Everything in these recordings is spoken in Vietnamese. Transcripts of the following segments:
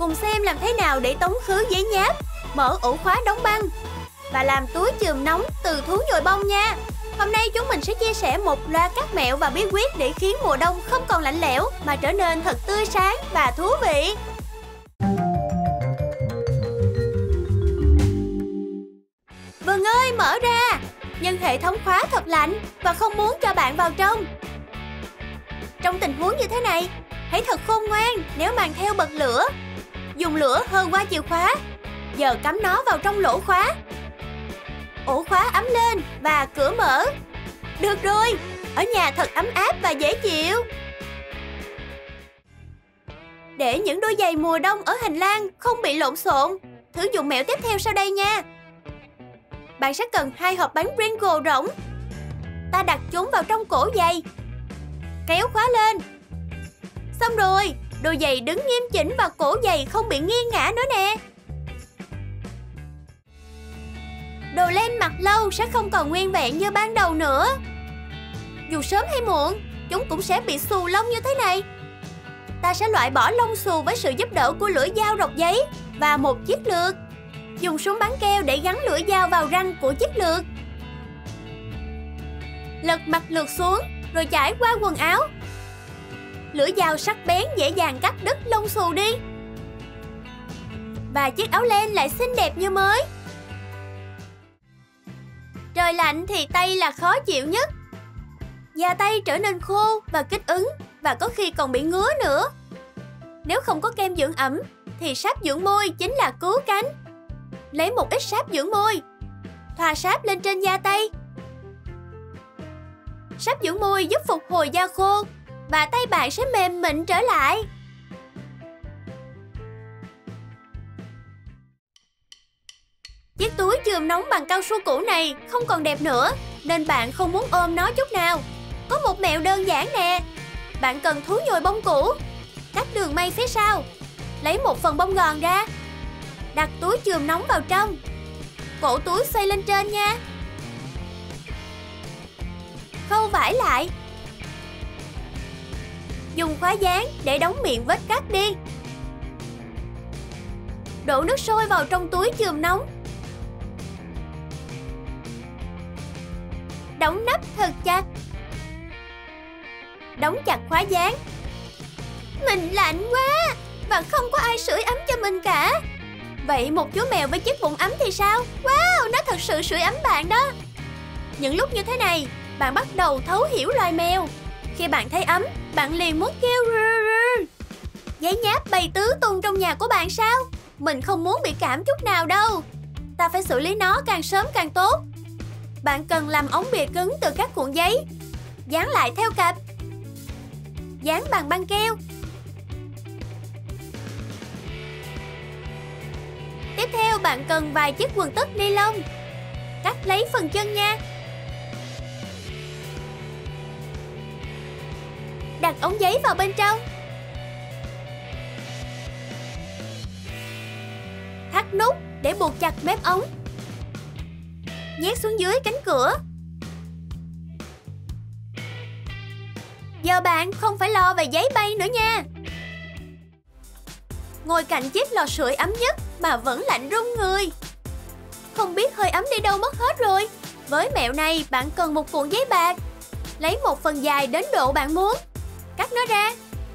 cùng xem làm thế nào để tống khứ giấy nháp, mở ổ khóa đóng băng và làm túi chườm nóng từ thú nhồi bông nha. Hôm nay chúng mình sẽ chia sẻ một loạt các mẹo và bí quyết để khiến mùa đông không còn lạnh lẽo mà trở nên thật tươi sáng và thú vị. Vườn ơi, mở ra! Nhưng hệ thống khóa thật lạnh và không muốn cho bạn vào trong. Trong tình huống như thế này, hãy thật khôn ngoan nếu mang theo bật lửa. Dùng lửa hơ qua chìa khóa. Giờ cắm nó vào trong lỗ khóa. Ổ khóa ấm lên và cửa mở. Được rồi, ở nhà thật ấm áp và dễ chịu. Để những đôi giày mùa đông ở hành lang không bị lộn xộn, thử dùng mẹo tiếp theo sau đây nha. Bạn sẽ cần 2 hộp bánh Pringles rỗng. Ta đặt chúng vào trong cổ giày. Kéo khóa lên. Xong rồi, đôi giày đứng nghiêm chỉnh và cổ giày không bị nghiêng ngã nữa nè. Đồ len mặc lâu sẽ không còn nguyên vẹn như ban đầu nữa. Dù sớm hay muộn, chúng cũng sẽ bị xù lông như thế này. Ta sẽ loại bỏ lông xù với sự giúp đỡ của lưỡi dao rọc giấy và một chiếc lược. Dùng súng bắn keo để gắn lưỡi dao vào răng của chiếc lược. Lật mặt lược xuống rồi chải qua quần áo. Lưỡi dao sắc bén dễ dàng cắt đứt lông xù đi. Và chiếc áo len lại xinh đẹp như mới. Trời lạnh thì tay là khó chịu nhất. Da tay trở nên khô và kích ứng và có khi còn bị ngứa nữa. Nếu không có kem dưỡng ẩm thì sáp dưỡng môi chính là cứu cánh. Lấy một ít sáp dưỡng môi, thoa sáp lên trên da tay. Sáp dưỡng môi giúp phục hồi da khô và tay bạn sẽ mềm mịn trở lại. Chiếc túi chườm nóng bằng cao su cũ này không còn đẹp nữa nên bạn không muốn ôm nó chút nào. Có một mẹo đơn giản nè. Bạn cần thú nhồi bông cũ. Cắt đường may phía sau. Lấy một phần bông gòn ra. Đặt túi chườm nóng vào trong. Cổ túi xoay lên trên nha. Khâu vải lại. Dùng khóa dán để đóng miệng vết cắt đi. Đổ nước sôi vào trong túi chườm nóng. Đóng nắp thật chặt. Đóng chặt khóa dán. Mình lạnh quá và không có ai sưởi ấm cho mình cả. Vậy một chú mèo với chiếc bụng ấm thì sao? Wow, nó thật sự sưởi ấm bạn đó. Những lúc như thế này, bạn bắt đầu thấu hiểu loài mèo. Khi bạn thấy ấm, bạn liền muốn kêu rư rư. Giấy nháp bay tứ tung trong nhà của bạn sao? Mình không muốn bị cảm chút nào đâu. Ta phải xử lý nó càng sớm càng tốt. Bạn cần làm ống bìa cứng từ các cuộn giấy. Dán lại theo cặp. Dán bằng băng keo. Tiếp theo bạn cần vài chiếc quần tất ni lông. Cắt lấy phần chân nha. Đặt ống giấy vào bên trong. Thắt nút để buộc chặt mép ống. Nhét xuống dưới cánh cửa. Giờ bạn không phải lo về giấy bay nữa nha. Ngồi cạnh chiếc lò sưởi ấm nhất mà vẫn lạnh run người. Không biết hơi ấm đi đâu mất hết rồi. Với mẹo này bạn cần một cuộn giấy bạc. Lấy một phần dài đến độ bạn muốn. Cắt nó ra.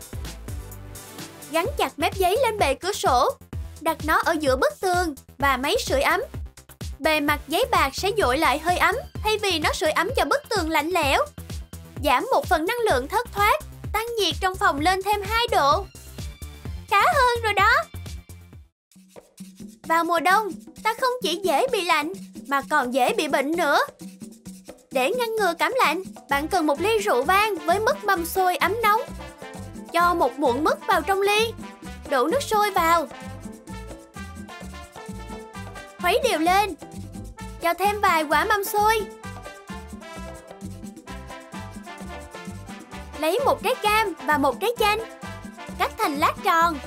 Gắn chặt mép giấy lên bề cửa sổ. Đặt nó ở giữa bức tường và máy sưởi ấm. Bề mặt giấy bạc sẽ dội lại hơi ấm thay vì nó sưởi ấm cho bức tường lạnh lẽo. Giảm một phần năng lượng thất thoát, tăng nhiệt trong phòng lên thêm 2 độ. Khá hơn rồi đó. Vào mùa đông, ta không chỉ dễ bị lạnh mà còn dễ bị bệnh nữa. Để ngăn ngừa cảm lạnh, bạn cần một ly rượu vang với mứt mâm xôi ấm nóng. Cho một muỗng mứt vào trong ly. Đổ nước sôi vào. Khuấy đều lên. Cho thêm vài quả mâm xôi. Lấy một trái cam và một trái chanh. Cắt thành lát tròn.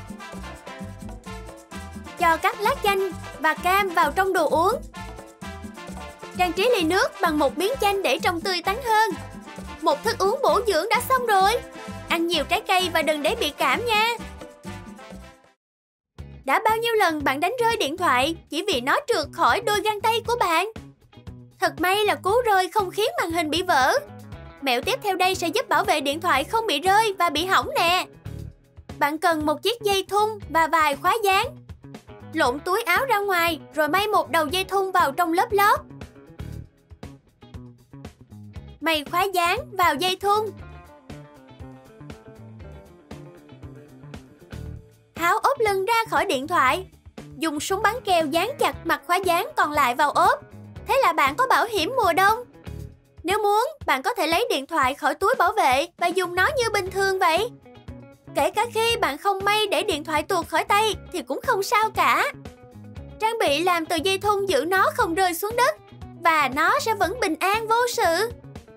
Cho các lát chanh và cam vào trong đồ uống. Trang trí ly nước bằng một miếng chanh để trông tươi tắn hơn. Một thức uống bổ dưỡng đã xong rồi. Ăn nhiều trái cây và đừng để bị cảm nha. Đã bao nhiêu lần bạn đánh rơi điện thoại chỉ vì nó trượt khỏi đôi găng tay của bạn? Thật may là cú rơi không khiến màn hình bị vỡ. Mẹo tiếp theo đây sẽ giúp bảo vệ điện thoại không bị rơi và bị hỏng nè. Bạn cần một chiếc dây thun và vài khóa dán. Lộn túi áo ra ngoài rồi may một đầu dây thun vào trong lớp lót. May khóa dán vào dây thun. Tháo ốp lưng ra khỏi điện thoại. Dùng súng bắn keo dán chặt mặt khóa dán còn lại vào ốp. Thế là bạn có bảo hiểm mùa đông. Nếu muốn, bạn có thể lấy điện thoại khỏi túi bảo vệ và dùng nó như bình thường vậy. Kể cả khi bạn không may để điện thoại tuột khỏi tay thì cũng không sao cả. Trang bị làm từ dây thun giữ nó không rơi xuống đất và nó sẽ vẫn bình an vô sự.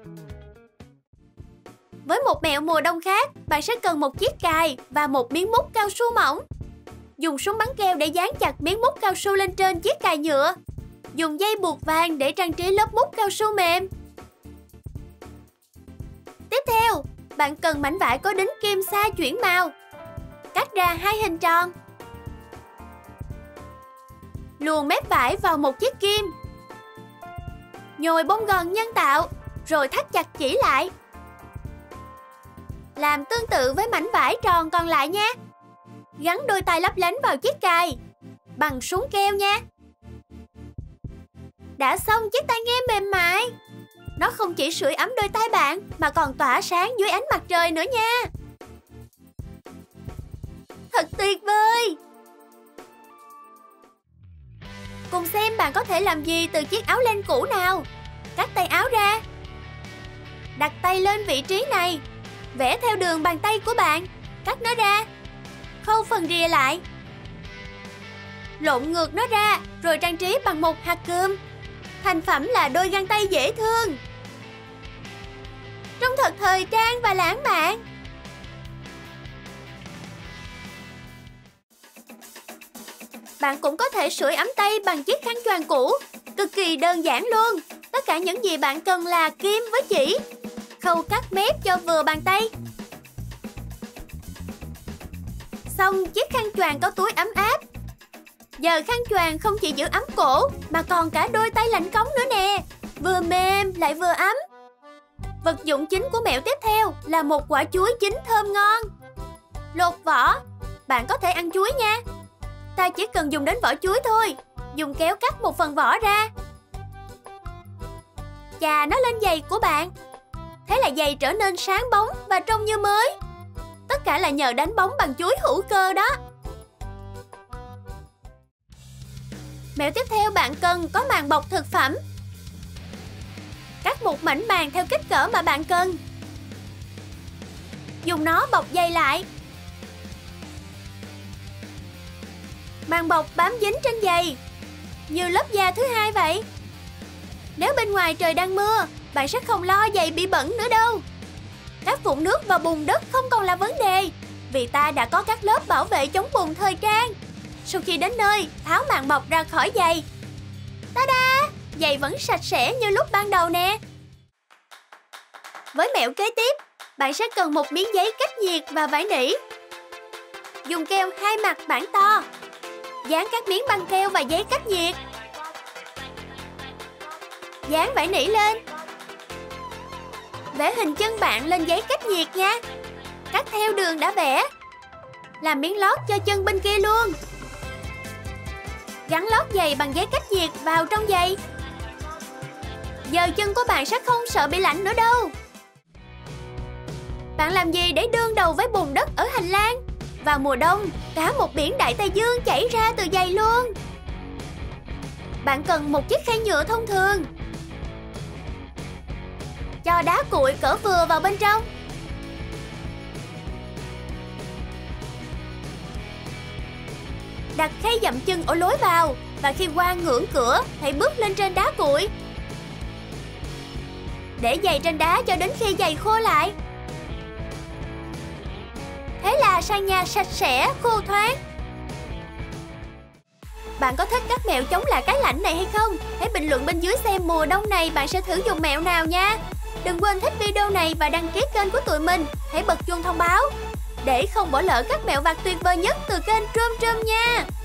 Với một mẹo mùa đông khác, bạn sẽ cần một chiếc cài và một miếng mút cao su mỏng. Dùng súng bắn keo để dán chặt miếng mút cao su lên trên chiếc cài nhựa. Dùng dây buộc vàng để trang trí lớp mút cao su mềm. Tiếp theo, bạn cần mảnh vải có đính kim sa chuyển màu. Cắt ra 2 hình tròn. Luồn mép vải vào một chiếc kim. Nhồi bông gòn nhân tạo, rồi thắt chặt chỉ lại. Làm tương tự với mảnh vải tròn còn lại nha. Gắn đôi tay lấp lánh vào chiếc cài bằng súng keo nha. Đã xong chiếc tai nghe mềm mại. Nó không chỉ sưởi ấm đôi tay bạn mà còn tỏa sáng dưới ánh mặt trời nữa nha. Thật tuyệt vời. Cùng xem bạn có thể làm gì từ chiếc áo len cũ nào. Cắt tay áo ra. Đặt tay lên vị trí này. Vẽ theo đường bàn tay của bạn. Cắt nó ra. Khâu phần rìa lại. Lộn ngược nó ra rồi trang trí bằng một hạt cườm. Thành phẩm là đôi găng tay dễ thương. Trông thật thời trang và lãng mạn. Bạn cũng có thể sưởi ấm tay bằng chiếc khăn choàng cũ. Cực kỳ đơn giản luôn. Tất cả những gì bạn cần là kim với chỉ. Khâu cắt mép cho vừa bàn tay. Xong chiếc khăn choàng có túi ấm áp. Giờ khăn choàng không chỉ giữ ấm cổ mà còn cả đôi tay lạnh cống nữa nè. Vừa mềm lại vừa ấm. Vật dụng chính của mẹo tiếp theo là một quả chuối chín thơm ngon. Lột vỏ. Bạn có thể ăn chuối nha. Ta chỉ cần dùng đến vỏ chuối thôi. Dùng kéo cắt một phần vỏ ra. Chà nó lên giày của bạn. Thế là giày trở nên sáng bóng và trông như mới. Tất cả là nhờ đánh bóng bằng chuối hữu cơ đó. Mẹo tiếp theo bạn cần có màng bọc thực phẩm. Cắt một mảnh màng theo kích cỡ mà bạn cần. Dùng nó bọc giày lại. Màng bọc bám dính trên giày, như lớp da thứ hai vậy. Nếu bên ngoài trời đang mưa, bạn sẽ không lo giày bị bẩn nữa đâu. Các vụn nước và bùn đất không còn là vấn đề, vì ta đã có các lớp bảo vệ chống bùn thời trang. Sau khi đến nơi, tháo màng bọc ra khỏi giày. Ta-da! Giày vẫn sạch sẽ như lúc ban đầu nè. Với mẹo kế tiếp, bạn sẽ cần một miếng giấy cách nhiệt và vải nỉ. Dùng keo 2 mặt bản to. Dán các miếng băng keo và giấy cách nhiệt. Dán vải nỉ lên. Vẽ hình chân bạn lên giấy cách nhiệt nha. Cắt theo đường đã vẽ. Làm miếng lót cho chân bên kia luôn. Gắn lót giày bằng giấy cách nhiệt vào trong giày. Giờ chân của bạn sẽ không sợ bị lạnh nữa đâu. Bạn làm gì để đương đầu với bùn đất ở hành lang? Vào mùa đông, cả một biển Đại Tây Dương chảy ra từ giày luôn. Bạn cần một chiếc khay nhựa thông thường. Cho đá cuội cỡ vừa vào bên trong. Đặt khay dậm chân ở lối vào. Và khi qua ngưỡng cửa, hãy bước lên trên đá cuội. Để giày trên đá cho đến khi giày khô lại. Thế là sàn nhà sạch sẽ, khô thoáng. Bạn có thích các mẹo chống lại cái lạnh này hay không? Hãy bình luận bên dưới xem mùa đông này bạn sẽ thử dùng mẹo nào nha. Đừng quên thích video này và đăng ký kênh của tụi mình. Hãy bật chuông thông báo để không bỏ lỡ các mẹo vặt tuyệt vời nhất từ kênh Trum Trum nha.